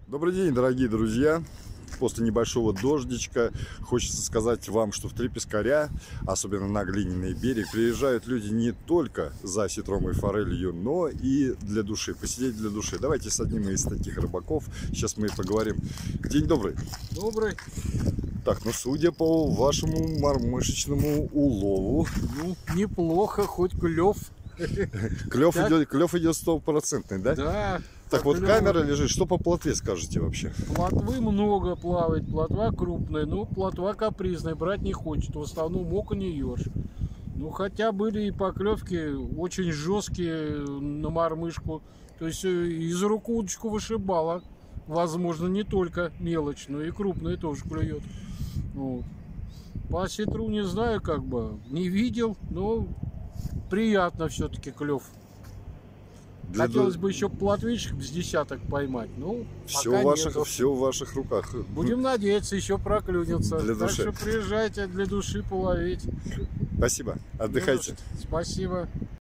Добрый день, дорогие друзья! После небольшого дождичка хочется сказать вам, что в Три Пескаря, особенно на Глиняный берег, приезжают люди не только за осетром и форелью, но и для души, посидеть для души. Давайте с одним из таких рыбаков сейчас мы поговорим. День добрый! Добрый. Так, ну судя по вашему мормышечному улову... Ну, неплохо, хоть клев. Клев идет стопроцентный, да? Да. Так вот, камера лежит. Что по плотве скажете вообще? Плотвы много плавает, плотва крупная, но плотва капризная, брать не хочет. В основном окунь и ёрш. Ну, хотя были и поклевки очень жесткие на мормышку. То есть из рук удочку вышибала. Возможно, не только мелочь, но и крупная тоже клюет. Вот. По осетру не знаю, как бы, не видел, но приятно все-таки клев. Хотелось бы еще плотвичек с десяток поймать. Ну, все в ваших руках. Будем надеяться, еще проклюнется. Для так души. что приезжайте для души половить. Спасибо. Отдыхайте. Спасибо.